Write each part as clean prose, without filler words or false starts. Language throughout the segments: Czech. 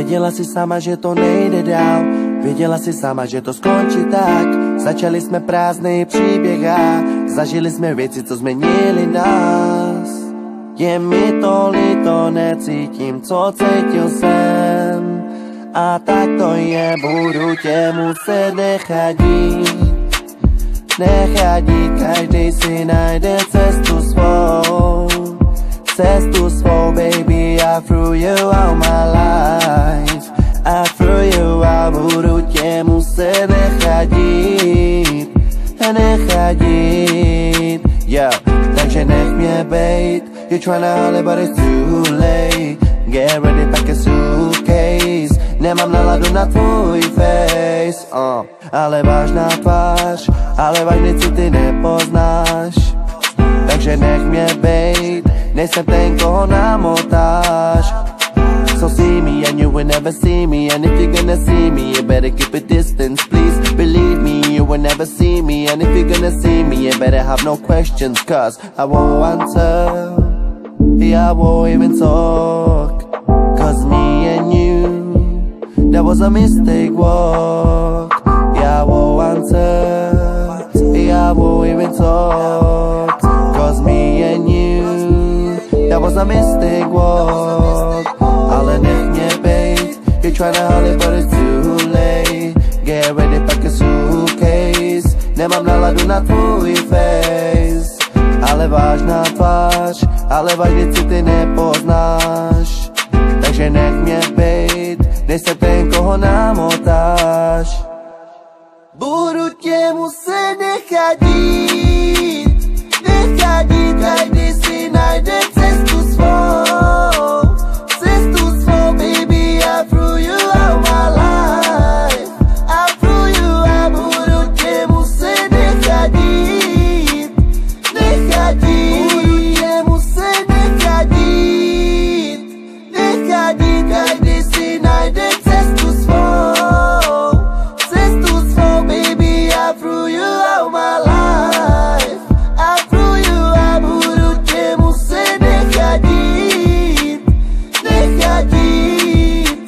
Věděla si sama, že to nejde dál, věděla si sama, že to skončí tak. Začali jsme prázdný příběh a zažili jsme věci, co změnili nás. Je mi to líto, necítím, co cítil jsem. A tak to je, budu tě muset nechat jít. Nechat jít, každý si najde cestu svou. Cestu svou, baby, I threw you out my life. I threw you out, budu tě muset nechat jít. Nechat jít, yeah. Takže nech mě bejt. You're tryna holler but it's too late. Get ready, pack a suitcase. Nemám náladu na tvůj face, ale vážná tvář, ale vážný city nepoznáš. Takže nech mě bejt, nejsem ten, koho namotáš. So see me and you will never see me. And if you're gonna see me, you better keep a distance, please. Believe me, you will never see me. And if you're gonna see me, you better have no questions, cause I won't answer. Yeah, I won't even talk. Cause me and you, that was a mistake walk. Yeah, I won't answer. Yeah, I won't even talk. Cause me and you, that was a mistake walk. Ale nech mě bejt. You're tryna holler but it's too late. Get ready, pack a suitcase. Nemám náladu na tvůj face. Ale vážná tvář, ale vážně city nepoznáš. Takže nech mě bejt, nejsem ten, koho namotáš. Budu tě muset nechat jít. Nechat jít, každý si najde cestu svou. Cestu svou, baby, I threw you out my life. I threw you out, budu tě muset nechat jít. Nechat jít, budu tě muset nechat jít. Nechat jít, každý si najde cestu svou. Cestu svou, baby, I threw you out my life. I threw you out, budu tě muset nechat jít. Nechat jít.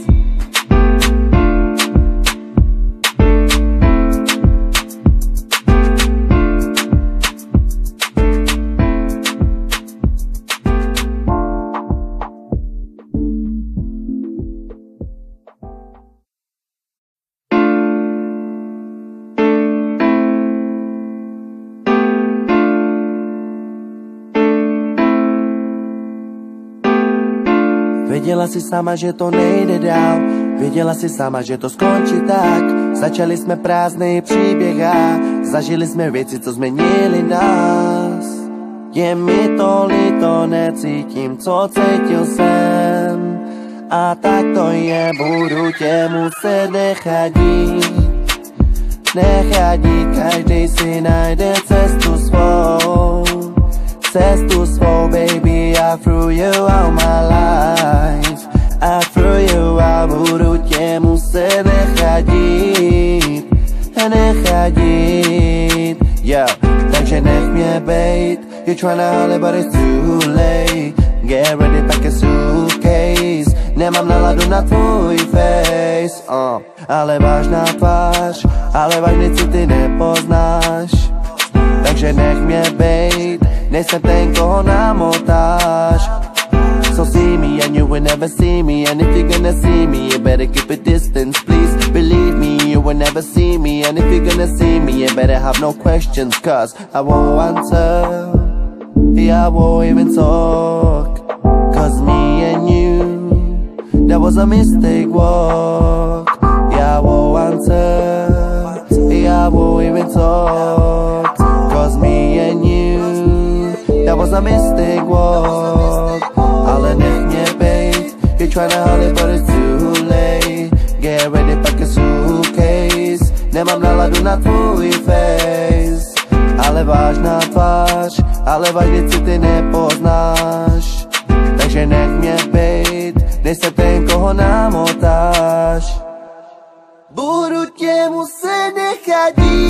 Věděla si sama, že to nejde dál, věděla si sama, že to skončí tak. Začali jsme prázdný příběh a zažili jsme věci, co změnili nás. Je mi to líto, necítím, co cítil jsem. A tak to je, budu tě muset nechat jít. Nechat jít, každý si najde cestu svou. Cestu svou, baby, I threw you out my life. I threw you out, budu tě muset nechat jít. Nechat jít, yeah. Takže nech mě bejt. You're tryna holler but it's too late. Get ready, pack a suitcase. Nemám náladu na tvůj face, ale vážná tvář, ale vážný city nepoznáš. Takže nech mě bejt, nejsem ten, koho namotáš. So see me and you will never see me. And if you're gonna see me, you better keep a distance, please. Believe me, you will never see me. And if you're gonna see me, you better have no questions, cause I won't answer. Yeah, I won't even talk. Cause me and you, that was a mistake walk. Yeah, I won't answer. Yeah, I won't even talk. Cause me and you, that was a mistake walk. Ale nech mě bejt. You're tryna holler but it's too late. Get ready, pack a suitcase. Nemám náladu na tvůj face. Ale vážná tvář, ale vážně city nepoznáš. Takže nech mě bejt, nejsem ten, koho namotáš. Budu tě muset nechat jít.